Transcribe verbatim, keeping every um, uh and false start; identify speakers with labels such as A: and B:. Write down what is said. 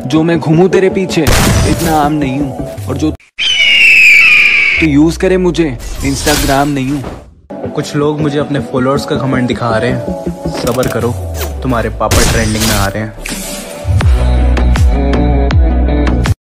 A: जो मैं घूमूं तेरे पीछे इतना आम नहीं हूँ, और जो तू यूज करे मुझे इंस्टाग्राम नहीं हूँ।
B: कुछ लोग मुझे अपने फॉलोअर्स का घमंड दिखा रहे हैं, सब्र करो, तुम्हारे पापा ट्रेंडिंग में आ रहे हैं।